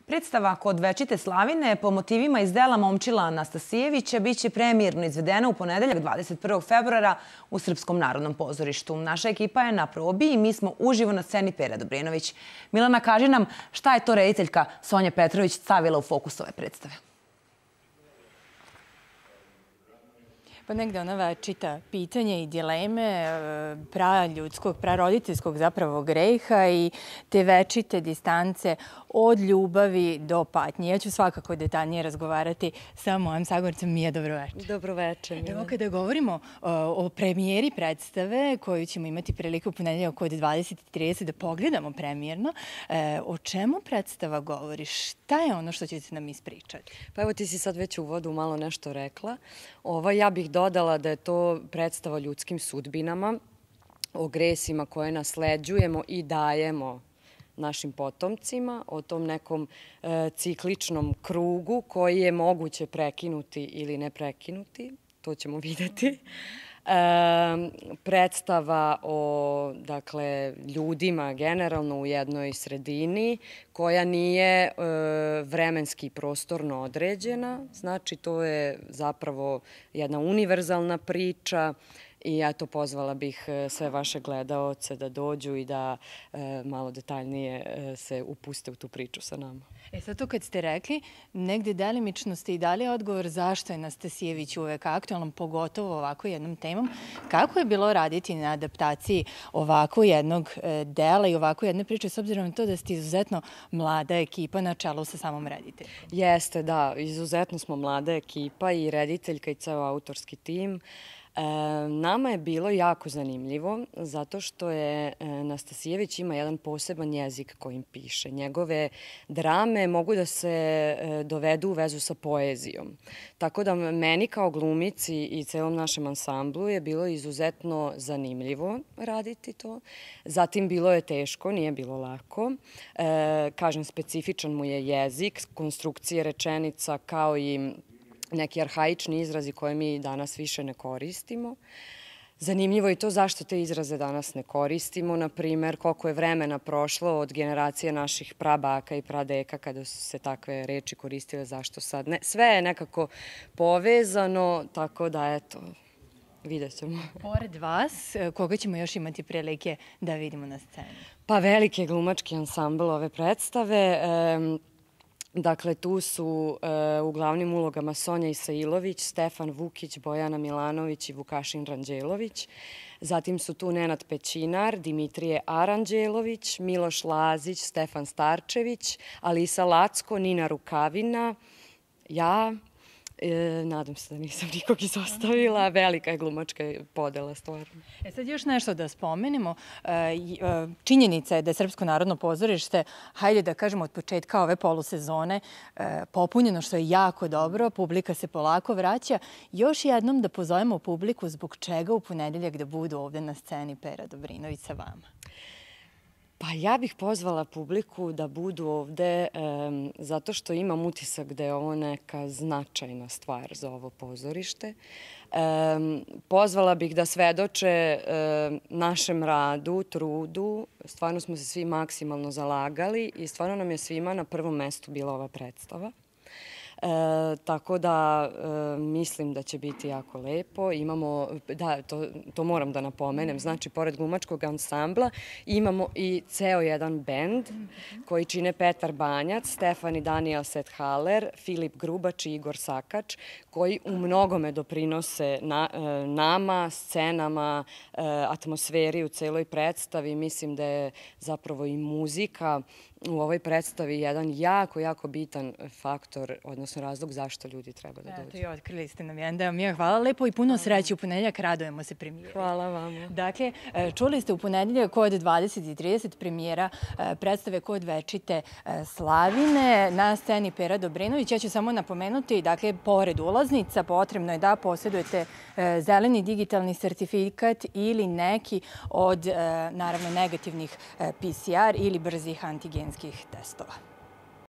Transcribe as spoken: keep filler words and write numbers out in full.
Predstava Kod večite slavine po motivima iz dela Momčila Anastasijevića biće premijerno izvedena u ponedeljak dvadeset prvog februara u Srpskom narodnom pozorištu. Naša ekipa je na probi i mi smo uživo na sceni Pera Dobrinović. Milana, kaži nam šta je to rediteljka Sonja Petrović stavila u fokus ove predstave? Pa negde ona večita pitanje i dileme praljudskog, praroditeljskog zapravo greha i te večite distance od ljubavi do patnje. Ja ću svakako detaljnije razgovarati sa mojim sagorcem. Mija, dobroveče. Dobroveče. Evo, kada govorimo o premijeri predstave koju ćemo imati priliku u ponedeljak od dvadeset i trideset da pogledamo premijerno, o čemu predstava govori? Šta je ono što ćete nam ispričati? Pa evo, ti si sad već u uvodu malo nešto rekla. Ovo, ja bih dodala da je to predstava o ljudskim sudbinama, o gresima koje nasleđujemo i dajemo našim potomcima, o tom nekom e, cikličnom krugu koji je moguće prekinuti ili ne prekinuti. To ćemo videti. E, predstava o dakle, ljudima generalno u jednoj sredini koja nije e, vremenski i prostorno određena. Znači, to je zapravo jedna univerzalna priča. I eto, pozvala bih sve vaše gledaoce da dođu i da e, malo detaljnije e, se upuste u tu priču sa nama. E sad to kad ste rekli, negde delimično ste i dali odgovor zašto je Anastasijević uvek aktualan, pogotovo ovako jednom temom. Kako je bilo raditi na adaptaciji ovako jednog e, dela i ovako jedne priče, s obzirom na to da ste izuzetno mlada ekipa na čelu sa samom rediteljom? Jeste, da. Izuzetno smo mlada ekipa i rediteljka i ceo autorski tim. E, nama je bilo jako zanimljivo zato što je Anastasijević ima jedan poseban jezik kojim piše. Njegove drame mogu da se e, dovedu u vezu sa poezijom. Tako da meni kao glumici i celom našem ansamblu je bilo izuzetno zanimljivo raditi to. Zatim bilo je teško, nije bilo lako. E, kažem, specifičan mu je jezik, konstrukcije rečenica kao i neki arhaični izrazi koje mi danas više ne koristimo. Zanimljivo je i to zašto te izraze danas ne koristimo. Naprimer, koliko je vremena prošlo od generacije naših prabaka i pradeka kada su se takve reči koristile, zašto sad ne. Sve je nekako povezano, tako da eto, vidjet ćemo. Pored vas, koga ćemo još imati prilike da vidimo na sceni? Pa veliki je glumački ansambl ove predstave. Dakle, tu su e, u glavnim ulogama Sonja Isailović, Stefan Vukić, Bojana Milanović i Vukašin Ranđelović. Zatim su tu Nenad Pećinar, Dimitrije Aranđelović, Miloš Lazić, Stefan Starčević, Alisa Lacko, Nina Rukavina, ja. E, nadam se da nisam nikog izostavila. Velika je glumačka podela, stvarno. E sad još nešto da spomenemo. E, činjenica je da je Srpsko narodno pozorište, hajde da kažemo od početka ove polusezone, e, popunjeno, što je jako dobro. Publika se polako vraća. Još jednom da pozovemo publiku zbog čega u ponedeljak da budu ovde na sceni Pera Dobrinović sa vama. Pa ja bih pozvala publiku da budu ovde um, zato što imam utisak da je ovo neka značajna stvar za ovo pozorište. Um, pozvala bih da svedoče um, našem radu, trudu. Stvarno smo se svi maksimalno zalagali i stvarno nam je svima na prvom mestu bila ova predstava. E, tako da e, mislim da će biti jako lepo. Imamo, da, to, to moram da napomenem, znači pored glumačkog ansambla imamo i ceo jedan bend koji čine Petar Banjac, Stefan i Daniel Sethaler, Filip Grubač i Igor Sakač, koji u mnogome doprinose na, e, nama, scenama, e, atmosferi u celoj predstavi. Mislim da je zapravo i muzika u ovoj predstavi jedan jako, jako bitan faktor, odnosno razlog zašto ljudi treba da dođu. Eto i otkrili ste nam jedan deo. Mija, hvala lepo i puno sreće u ponedeljak. Radujemo se premijeri. Hvala vam. Dakle, čuli ste u ponedeljak kod dvadeset i trideset premijera predstave Kod večite slavine na sceni Pera Dobrinović. Ja ću samo napomenuti, dakle, pored ulaznica potrebno je da posjedujete zeleni digitalni sertifikat ili neki od, naravno, negativnih P C R ili brzih antigenskih testova.